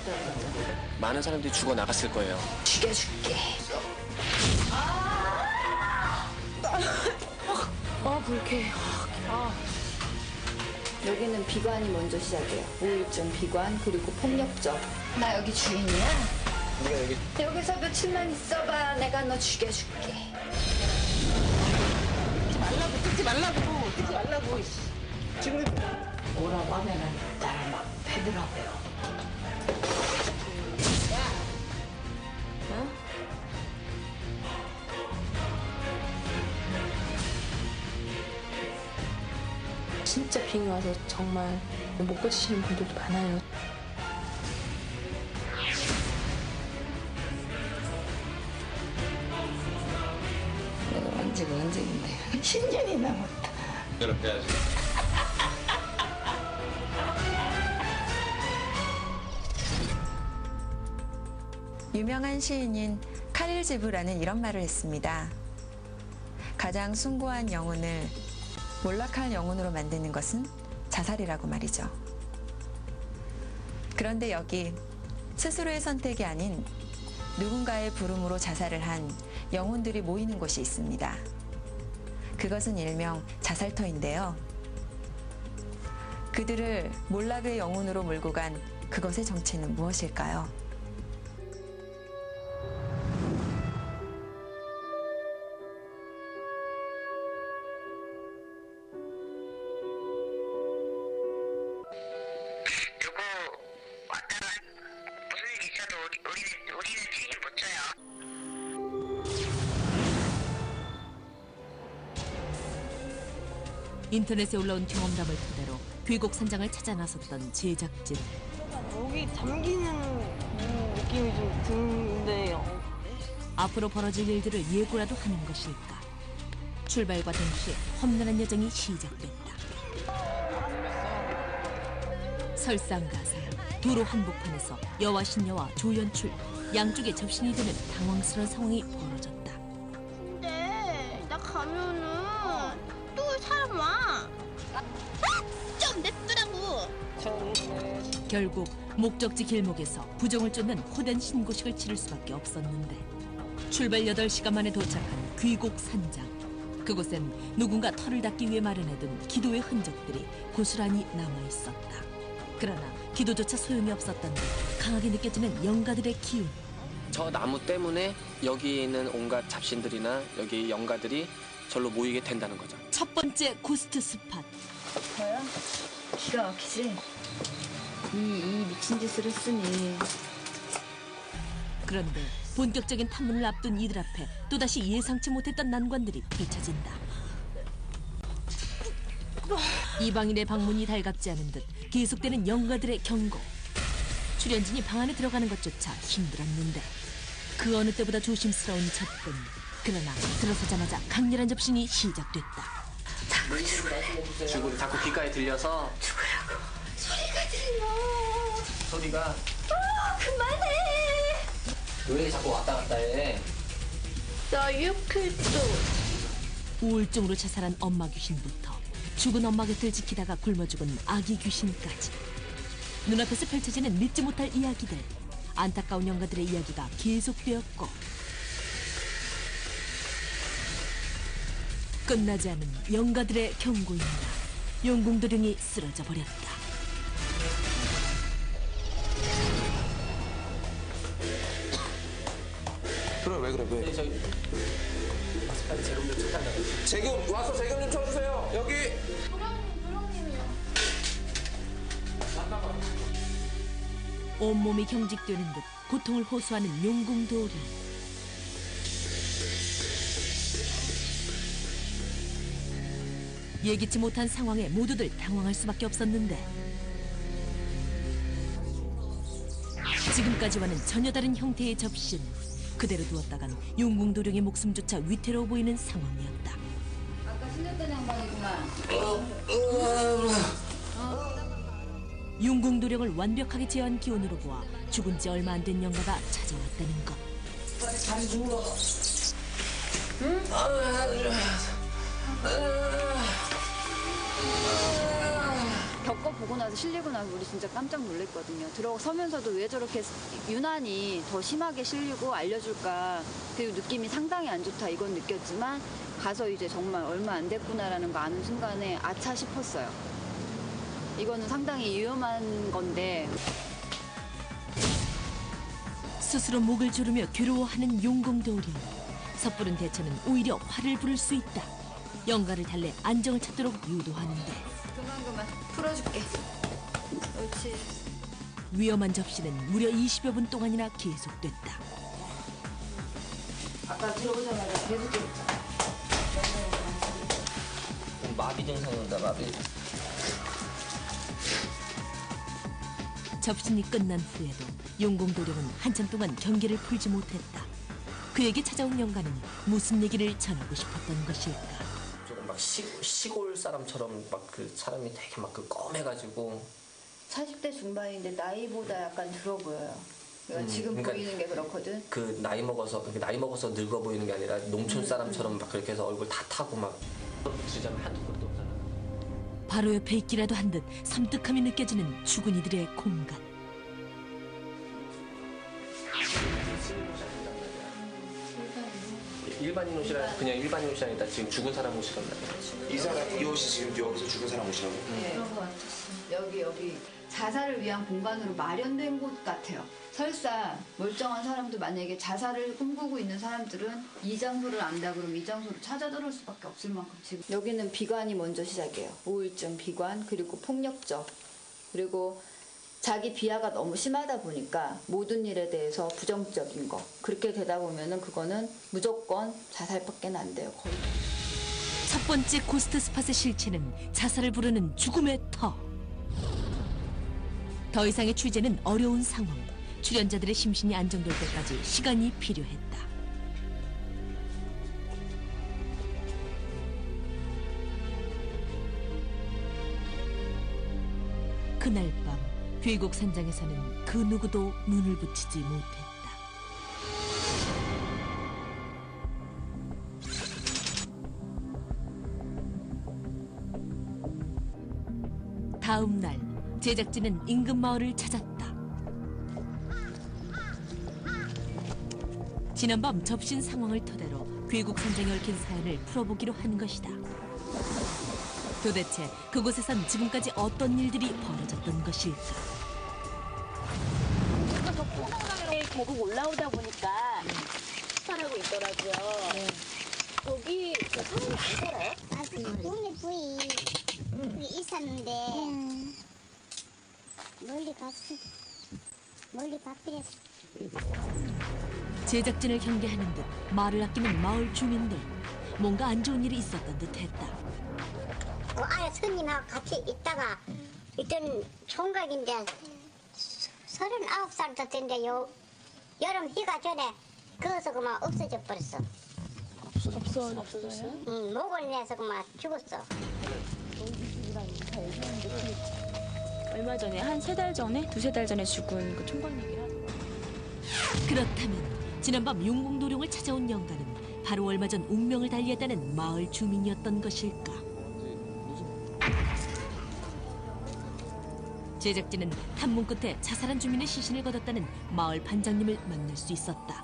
많은 사람들이 죽어 나갔을 거예요. 죽여줄게. 불쾌해. 여기는 비관이 먼저 시작해요. 우울증, 비관, 그리고 폭력적. 나 여기 주인이야. 네가 여기서 며칠만 있어봐. 내가 너 죽여줄게. 듣지 말라고. 지금 뭐라고 하면은 나를 막 패더라고요. 진짜 빙이 와서 정말 못 고치시는 분들도 많아요. 내가 언제가 언제인데 10년이 남았다. 괴롭혀야지. 유명한 시인인 카릴 제브라는 이런 말을 했습니다. 가장 숭고한 영혼을 몰락한 영혼으로 만드는 것은 자살이라고 말이죠. 그런데 여기 스스로의 선택이 아닌 누군가의 부름으로 자살을 한 영혼들이 모이는 곳이 있습니다. 그것은 일명 자살터인데요. 그들을 몰락의 영혼으로 몰고 간 그것의 정체는 무엇일까요? 누구 왔다가 무슨 일 있어도 우리는 책임 못 져요. 인터넷에 올라온 경험담을 토대로 귀곡 산장을 찾아 나섰던 제작진. 목이 잠기는 느낌이 좀 드는데요. 앞으로 벌어질 일들을 예고라도 하는 것일까. 출발과 동시에 험난한 여정이 시작됐다. 설상가상, 도로 한복판에서 여와 신녀와 조연출, 양쪽에 접신이 되는 당황스러운 상황이 벌어졌다. 근데 나 가면은 또 사람 와. 좀 냅두라고. 결국 목적지 길목에서 부정을 쫓는 호된 신고식을 치를 수밖에 없었는데 출발 8시간 만에 도착한 귀곡 산장. 그곳엔 누군가 털을 닦기 위해 마련해둔 기도의 흔적들이 고스란히 남아있었다. 그러나 기도조차 소용이 없었던 듯 강하게 느껴지는 영가들의 기운. 저 나무 때문에 여기 있는 온갖 잡신들이나 여기 영가들이 절로 모이게 된다는 거죠. 첫 번째 고스트 스팟. 뭐야? 기가 막히지? 이 미친 짓을 했으니. 그런데 본격적인 탐문을 앞둔 이들 앞에 또다시 예상치 못했던 난관들이 펼쳐진다. 이방인의 방문이 달갑지 않은 듯 계속되는 영가들의 경고. 출연진이 방 안에 들어가는 것조차 힘들었는데 그 어느 때보다 조심스러운 접근. 그러나 들어서자마자 강렬한 접신이 시작됐다. 죽을 자꾸 귓가에 들려서 죽으라고. 소리가 들려. 소리가 그만해. 왜 자꾸 왔다 갔다 해? 나 이렇게도. 우울증으로 자살한 엄마 귀신부터 죽은 엄마 곁을 지키다가 굶어 죽은 아기 귀신까지 눈앞에서 펼쳐지는 믿지 못할 이야기들. 안타까운 영가들의 이야기가 계속되었고 끝나지 않은 영가들의 경고입니다. 용궁도령이 쓰러져 버렸다. 그래 왜 그래 왜? 네, 저기 빨리 재금 좀 찾아달라고. 재금 와서 재금 좀 쳐주세요. 여기. 온몸이 경직되는 듯 고통을 호소하는 용궁도령. 예기치 못한 상황에 모두들 당황할 수밖에 없었는데 지금까지와는 전혀 다른 형태의 접신. 그대로 두었다간 용궁도령의 목숨조차 위태로워 보이는 상황이었다. 아까 신겼던 양반이구만. 용궁도령을 완벽하게 제어한 기운으로 보아 죽은 지 얼마 안 된 영가가 찾아왔다는 것. 잘 누워. 겪어보고 나서 실리고 나서 우리 진짜 깜짝 놀랐거든요. 들어서면서도 왜 저렇게 유난히 더 심하게 실리고 알려줄까. 그리고 느낌이 상당히 안 좋다 이건 느꼈지만 가서 이제 정말 얼마 안 됐구나라는 거 아는 순간에 아차 싶었어요. 이거는 상당히 위험한 건데. 스스로 목을 조르며 괴로워하는 용궁도령. 섣부른 대처는 오히려 화를 부를 수 있다. 영가를 달래 안정을 찾도록 유도하는데 그만 풀어줄게. 그렇지. 위험한 접시는 무려 20여 분 동안이나 계속됐다. 아까 들어오자마자 계속 마비 증상입니다. 마비. 접신이 끝난 후에도 용궁도령은 한참 동안 경계를 풀지 못했다. 그에게 찾아온 영가는 무슨 얘기를 전하고 싶었던 것일까? 조금 막 시골 사람처럼 막 그 사람이 되게 막 그 검해가지고 40대 중반인데 나이보다 약간 들어 보여요. 그러니까 지금 그러니까 보이는 게 그렇거든. 그 나이 먹어서 늙어 보이는 게 아니라 농촌 사람처럼 막 그렇게 해서 얼굴 다 타고 막 지자면 한두 번도 없잖아. 바로 옆에 있기라도 한 듯 섬뜩함이 느껴지는 죽은 이들의 공간. 일반인 옷이라 그냥 일반인 옷이 아니다. 지금 죽은 사람 옷이란 말이야. 이 사람 이 옷이 지금 여기서 죽은 사람 옷이라고? 네. 그런 것 같았어. 여기 자살을 위한 공간으로 마련된 곳 같아요. 설사 멀쩡한 사람도 만약에 자살을 꿈꾸고 있는 사람들은 이 장소를 안다 그러면 이 장소를 찾아 들어올 수밖에 없을 만큼 지금 여기는 비관이 먼저 시작해요. 우울증, 비관, 그리고 폭력적, 그리고 자기 비하가 너무 심하다 보니까 모든 일에 대해서 부정적인 거. 그렇게 되다 보면은 그거는 무조건 자살밖에 안 돼요. 거의. 첫 번째 고스트 스팟의 실체는 자살을 부르는 죽음의 터. 더 이상의 취재는 어려운 상황. 출연자들의 심신이 안정될 때까지 시간이 필요했다. 그날 밤 괴곡 산장에서는 그 누구도 눈을 붙이지 못했다. 다음 날 제작진은 인근 마을을 찾았다. 지난밤 접신 상황을 토대로 괴곡 산장에 얽힌 사연을 풀어보기로 한 것이다. 도대체 그곳에선 지금까지 어떤 일들이 벌어졌던 것일까? 계곡 올라오다 보니까 식사하고 있더라고요. 거기 사람이 안 살아요? 아, 그 동네 부이 있었는데 멀리 가버렸어. 제작진을 경계하는 듯 말을 아끼는 마을 주민들. 뭔가 안 좋은 일이 있었던 듯했다. 아예 스님하고 같이 있다가 있던 총각인데 39살 됐는데 여름 휴가 전에 거기서 그만 없어져 버렸어. 없어졌어요? 응, 목을 내서 그만 죽었어. 얼마 전에 한 3달 전에, 2-3달 전에 죽은 그 총각 얘기를 하더라고요. 그렇다면 지난밤 용궁도령을 찾아온 영가는 바로 얼마 전 운명을 달리했다는 마을 주민이었던 것일까? 제작진은 탐문 끝에 자살한 주민의 시신을 거뒀다는 마을 반장님을 만날 수 있었다.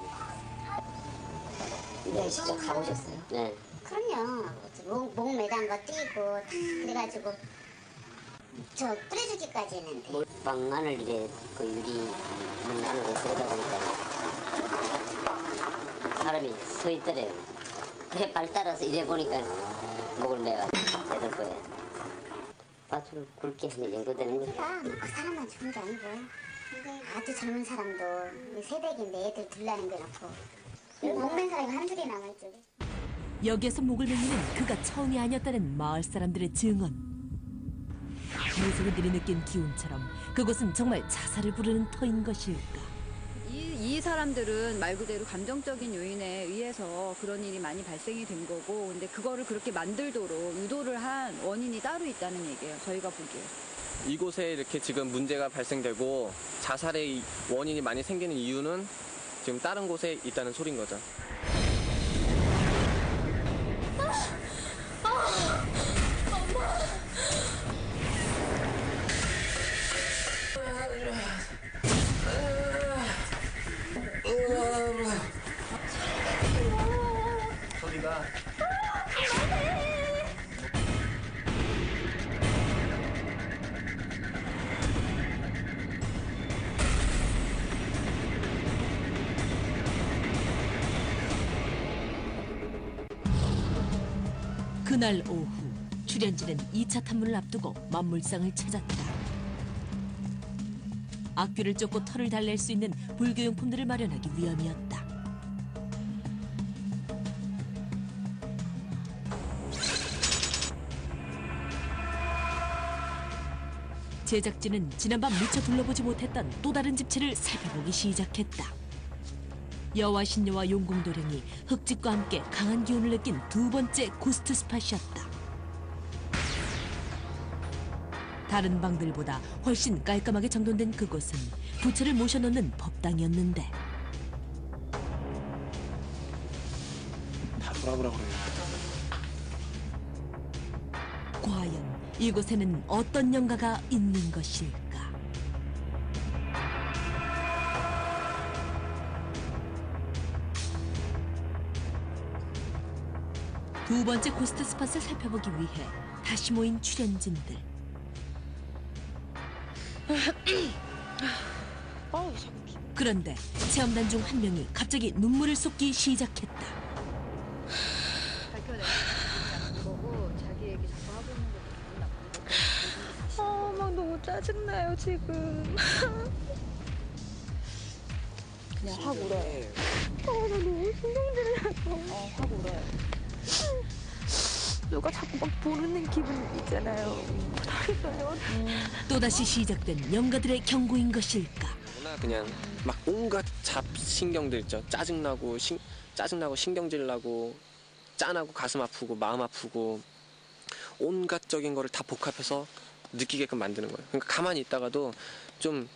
네, 직접 가보셨어요? 네. 그럼요. 목 매단 거 띄고 그래가지고 저 뿌려주기까지 했는데. 몰빵 안을 이래 그 유리 문 안으로 들어가 보니까 사람이 서 있더래요. 그래 발 따라서 이래 보니까 목을 매가 되던 거예요. 밭으로 굵게 한 정도 되는 거예요. 그 사람만 죽은 게 아니고 아주 젊은 사람도 새벽인데 애들 들라는 거 놓고 목맨 사람이 한둘이 남아있죠. 여기에서 목을 매기는 그가 처음이 아니었다는 마을 사람들의 증언. 무속인들이 느낀 기운처럼 그곳은 정말 자살을 부르는 터인 것일까? 이 사람들은 말 그대로 감정적인 요인에 의해서 그런 일이 많이 발생이 된 거고, 근데 그거를 그렇게 만들도록 유도를 한 원인이 따로 있다는 얘기예요. 저희가 보기에. 이곳에 이렇게 지금 문제가 발생되고 자살의 원인이 많이 생기는 이유는 지금 다른 곳에 있다는 소린 거죠. 소리가 그날 오후 출연진은 2차 탐문을 앞두고 만물상을 찾았다. 악귀를 쫓고 털을 달랠 수 있는 불교용품들을 마련하기 위함이었다. 제작진은 지난밤 미처 둘러보지 못했던 또 다른 집체를 살펴보기 시작했다. 여와 신녀와 용궁도령이 흙집과 함께 강한 기운을 느낀 두 번째 고스트 스팟이었다. 다른 방들보다 훨씬 깔끔하게 정돈된 그곳은 부처를 모셔놓는 법당이었는데 다 돌아보라 그래요. 과연 이곳에는 어떤 영가가 있는 것일까? 두 번째 고스트 스팟을 살펴보기 위해 다시 모인 출연진들. 그런데 체험단 중 한 명이 갑자기 눈물을 쏟기 시작했다. 밝혀내는 거고 자기 얘기 자꾸 하고 있는 것도 기분 나쁘고. 막 너무 짜증나요 지금. 그냥 확 울어요. 나 너무 신경질이 나서. 확 울어요. 누가 자꾸 막 부르는 기분 있잖아요. 다르어요. 또다시 시작된 영가들의 경고인 것일까? 그냥 막 온갖 잡신경들 있죠. 짜증나고 신경질 나고 짠하고 가슴 아프고 마음 아프고 온갖적인 거를 다 복합해서 느끼게끔 만드는 거예요. 그러니까 가만히 있다가도 좀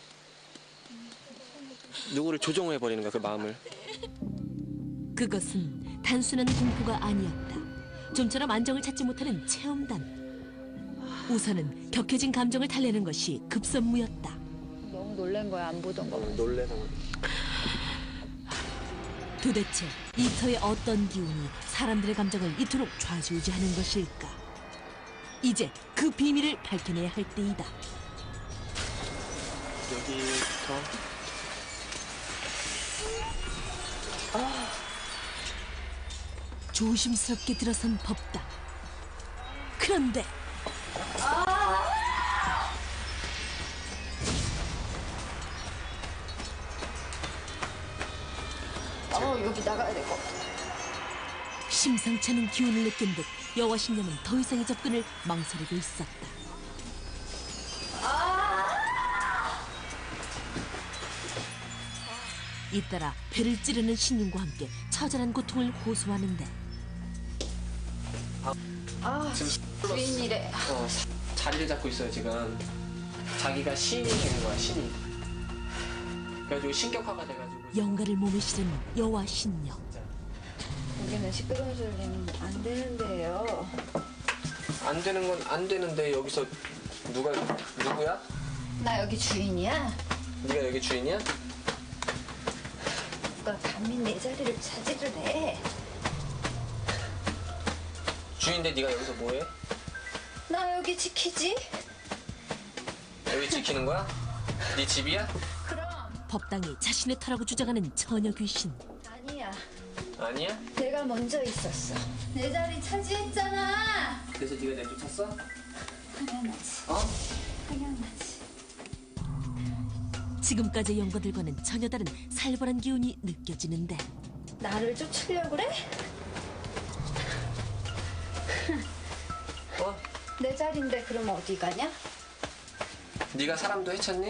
누구를 조종해 버리는 거야, 그 마음을. 그것은 단순한 공포가 아니었다. 좀처럼 안정을 찾지 못하는 체험단. 우선은 격해진 감정을 달래는 것이 급선무였다. 너무 놀란 거야, 안 보던 거. 놀래서. 도대체 이 터의 어떤 기운이 사람들의 감정을 이토록 좌지우지하는 것일까? 이제 그 비밀을 밝혀내야 할 때이다. 여기부터 조심스럽게 들어선 법당. 그런데 여기 나가야 될 것 같아. 심상치 않은 기운을 느낀 듯 여와 신녀는 더 이상의 접근을 망설이고 있었다. 잇따라 배를 찌르는 신윤과 함께 처절한 고통을 호소하는데 주인이래. 자리를 잡고 있어요, 지금. 자기가 신이 되는 거야, 신이. 그래가지고 신격화가 돼가지고. 영가를 몸에 실은 여와 신녀. 여기는 시끄러운 소리는 안 되는데요. 안 되는 건 안 되는데 여기서 누구야? 나 여기 주인이야. 네가 여기 주인이야? 누가 감히 내 자리를 차지를 해. 주인인데 네가 여기서 뭐해? 나 여기 지키지. 여기 지키는 거야? 네 집이야? 그럼. 법당이 자신의 터라고 주장하는 처녀 귀신. 아니야. 아니야? 내가 먼저 있었어. 내 자리 차지했잖아. 그래서 네가 내쫓았어? 당연하지. 당연하지. 지금까지 영가들과는 전혀 다른 살벌한 기운이 느껴지는데 나를 쫓으려고 그래? 내 자리인데 그럼 어디 가냐? 네가 사람도 해쳤니?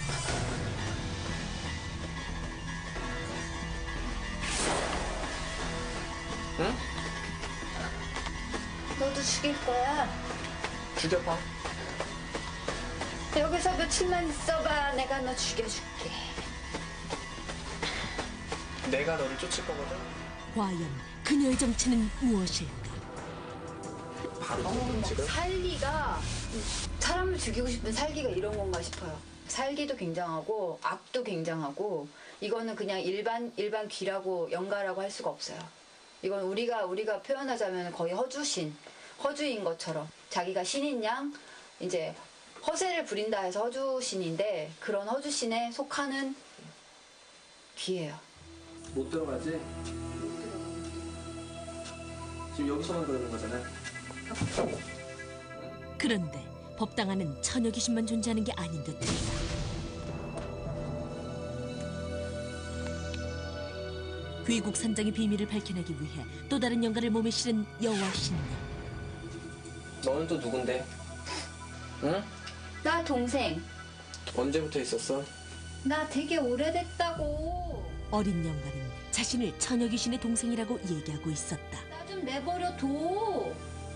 응? 너도 죽일 거야. 죽여봐. 여기서 며칠만 있어봐. 내가 너 죽여줄게. 내가 너를 쫓을 거거든. 과연 그녀의 정체는 무엇일까? 바로 지금? 살기가 사람을 죽이고 싶은 살기가 이런 건가 싶어요. 살기도 굉장하고 악도 굉장하고 이거는 그냥 일반 귀라고 연가라고 할 수가 없어요. 이건 우리가 표현하자면 거의 허주인 것처럼 자기가 신인 양 이제 허세를 부린다 해서 허주신인데 그런 허주신에 속하는 귀예요. 못 들어가지? 지금 여기서만 그러는 거잖아. 그런데 법당 안은 처녀 귀신만 존재하는 게 아닌 듯합니다. 귀국 산장의 비밀을 밝혀내기 위해 또 다른 영가를 몸에 실은 여와 신녀. 너는 또 누군데? 응? 나 동생. 언제부터 있었어? 나 되게 오래됐다고. 어린 영가는 자신을 처녀 귀신의 동생이라고 얘기하고 있었다. 나 좀 내버려둬.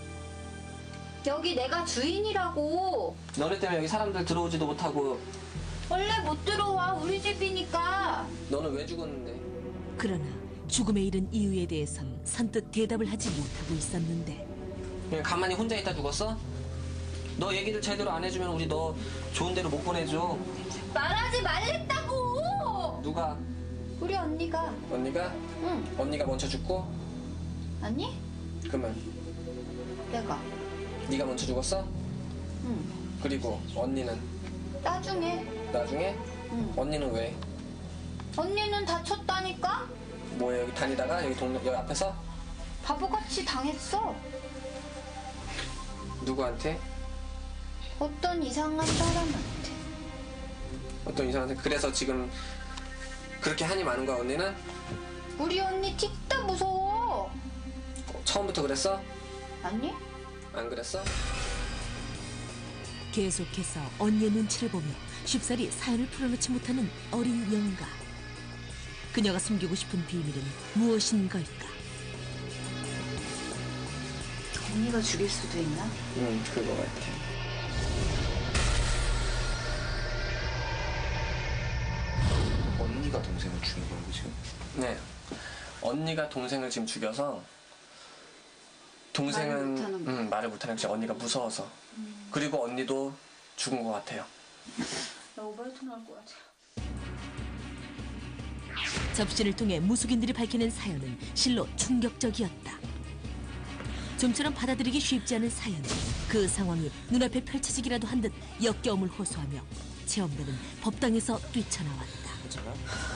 여기 내가 주인이라고. 너네 때문에 여기 사람들 들어오지도 못하고. 원래 못 들어와. 우리 집이니까. 너는 왜 죽었는데? 그러나 죽음에 이른 이유에 대해선 선뜻 대답을 하지 못하고 있었는데 그냥 가만히 혼자 있다 죽었어? 너 얘기를 제대로 안 해주면 우리 너 좋은 데로 못 보내줘. 말하지 말랬다고. 누가? 우리 언니가. 언니가? 응. 언니가 먼저 죽고? 아니? 그러면 내가. 네가 먼저 죽었어? 응. 그리고 언니는? 나중에. 나중에? 응. 언니는 왜? 언니는 다쳤다니까? 뭐야 여기 다니다가 여기 앞에서? 바보같이 당했어. 누구한테? 어떤 이상한 사람한테. 어떤 이상한테? 그래서 지금 그렇게 한이 많은 거야 언니는? 우리 언니 틱다 무서워. 처음부터 그랬어? 아니? 안 그랬어? 계속해서 언니의 눈치를 보며 쉽사리 사연을 풀어놓지 못하는 어린 영가. 그녀가 숨기고 싶은 비밀은 무엇인 걸까? 언니가 죽일 수도 있나? 응, 그거 같아. 언니가 동생을 죽인 거라고 지금? 네. 언니가 동생을 지금 죽여서 동생은 말을 못하는 거지. 언니가 무서워서. 그리고 언니도 죽은 것 같아요. 나 오바이트 나올 것 같아. 접신을 통해 무속인들이 밝혀낸 사연은 실로 충격적이었다. 좀처럼 받아들이기 쉽지 않은 사연. 그 상황이 눈앞에 펼쳐지기라도 한 듯 역겨움을 호소하며 체험대는 법당에서 뛰쳐나왔다. 괜찮아?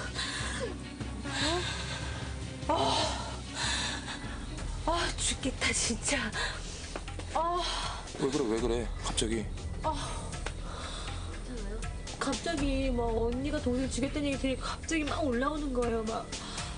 죽겠다 진짜. 왜 그래 갑자기? 갑자기 막 언니가 동생 죽였다는 얘기 들으니까 갑자기 막 올라오는 거예요. 막.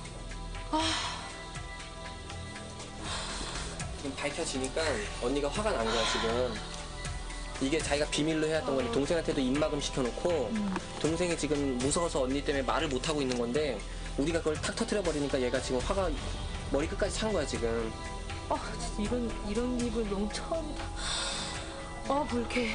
지금 밝혀지니까 언니가 화가 난 거야 지금. 이게 자기가 비밀로 해왔던 건데 동생한테도 입막음 시켜놓고 동생이 지금 무서워서 언니 때문에 말을 못하고 있는 건데 우리가 그걸 탁 터뜨려 버리니까 얘가 지금 화가 머리 끝까지 찬 거야 지금. 진짜 이런 입을 너무 처음이다. 불쾌해.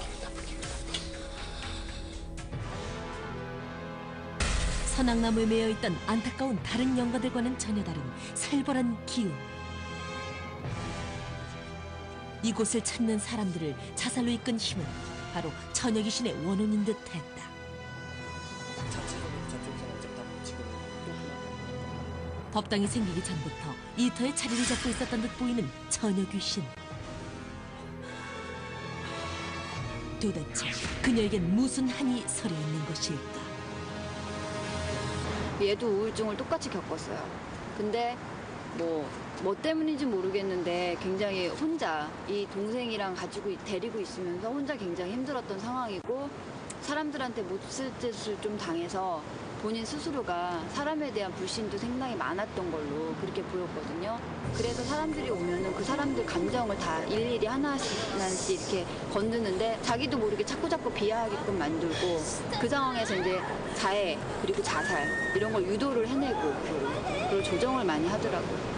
선악나무에 매여있던 안타까운 다른 영가들과는 전혀 다른 살벌한 기운. 이곳을 찾는 사람들을 자살로 이끈 힘은 바로 처녀 귀신의 원혼인 듯했다. 법당이 생기기 전부터 이터에 자리를 잡고 있었던 듯 보이는 처녀 귀신. 도대체 그녀에겐 무슨 한이 서려 있는 것일까? 얘도 우울증을 똑같이 겪었어요. 근데 뭐 때문인지 모르겠는데 굉장히 혼자 이 동생이랑 데리고 있으면서 혼자 굉장히 힘들었던 상황이고 사람들한테 못쓸 짓을 좀 당해서 본인 스스로가 사람에 대한 불신도 상당히 많았던 걸로 그렇게 보였거든요. 그래서 사람들이 오면은 그 사람들 감정을 다 일일이 하나씩 이렇게 건드는데 자기도 모르게 자꾸 비하하게끔 만들고 그 상황에서 이제 자해 그리고 자살 이런 걸 유도를 해내고 그걸 조정을 많이 하더라고요.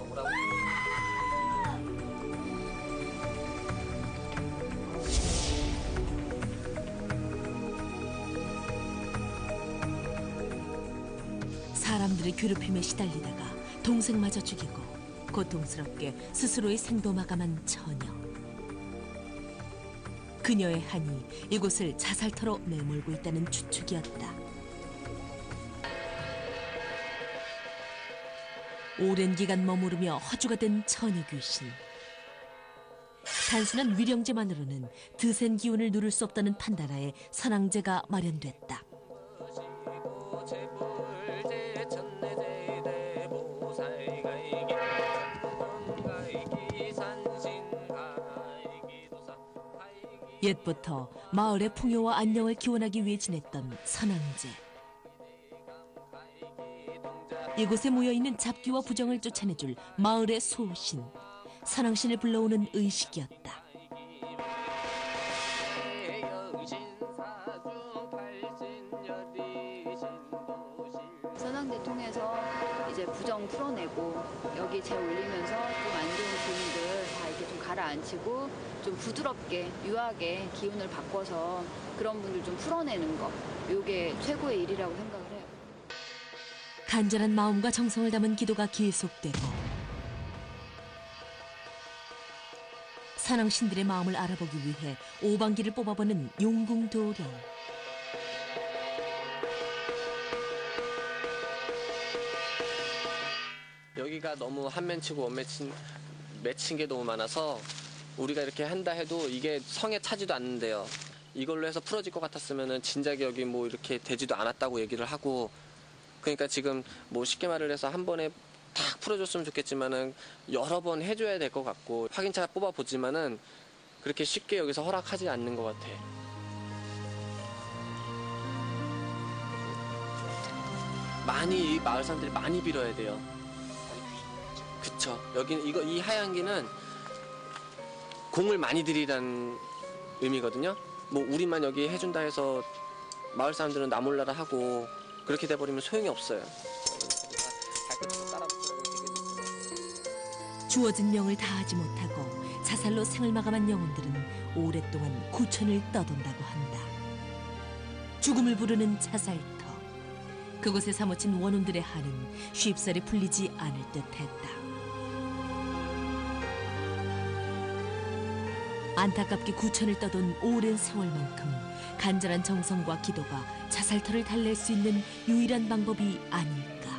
사람들의 괴롭힘에 시달리다가 동생마저 죽이고 고통스럽게 스스로의 생도 마감한 처녀. 그녀의 한이 이곳을 자살터로 내몰고 있다는 추측이었다. 오랜 기간 머무르며 허주가 된 처녀 귀신. 단순한 위령제만으로는 드센 기운을 누를 수 없다는 판단하에 선앙제가 마련됐다. 옛부터 마을의 풍요와 안녕을 기원하기 위해 지냈던 선앙제. 이곳에 모여있는 잡기와 부정을 쫓아내줄 마을의 소신, 선앙신을 불러오는 의식이었다. 선앙제 통해서 이제 부정 풀어내고 여기 재 올리면서 좀 안 좋은 기운들 다 이렇게 좀 가라앉히고 좀 부드럽게 유하게 기운을 바꿔서 그런 분들 좀 풀어내는 거, 요게 최고의 일이라고 생각을 해요. 간절한 마음과 정성을 담은 기도가 계속되고 선앙신들의 마음을 알아보기 위해 오방기를 뽑아보는 용궁도령. 여기가 너무 한면치고 원매친 맺힌 게 너무 많아서 우리가 이렇게 한다 해도 이게 성에 차지도 않는데요. 이걸로 해서 풀어질 것 같았으면은 진작에 여기 뭐 이렇게 되지도 않았다고 얘기를 하고, 그러니까 지금 뭐 쉽게 말을 해서 한 번에 탁 풀어줬으면 좋겠지만은 여러 번 해줘야 될 것 같고, 확인차 뽑아보지만은 그렇게 쉽게 여기서 허락하지 않는 것 같아. 많이 이 마을 사람들이 많이 빌어야 돼요. 그쵸. 여기는 이 하얀기는 공을 많이 들이라는 의미거든요. 뭐 우리만 여기 해준다 해서 마을 사람들은 나 몰라라 하고 그렇게 돼버리면 소용이 없어요. 주어진 명을 다하지 못하고 자살로 생을 마감한 영혼들은 오랫동안 구천을 떠돈다고 한다. 죽음을 부르는 자살터. 그곳에 사무친 원혼들의 한은 쉽사리 풀리지 않을 듯했다. 안타깝게 구천을 떠돈 오랜 세월만큼 간절한 정성과 기도가 자살터를 달랠 수 있는 유일한 방법이 아닐까.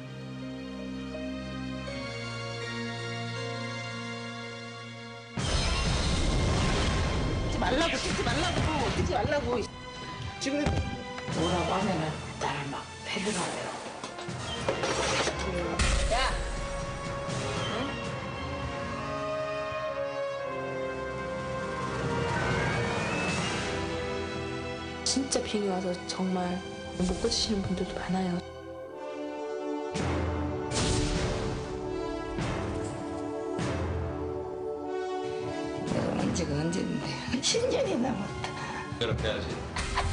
듣지 말라고. 지금 뭐라고 하면은 나를 막 패려가요. 야! 진짜 비행기 와서 정말 못 고치시는 분들도 많아요. 내가 온 지가 언제인데 10년이 남았다. 괴롭혀야지.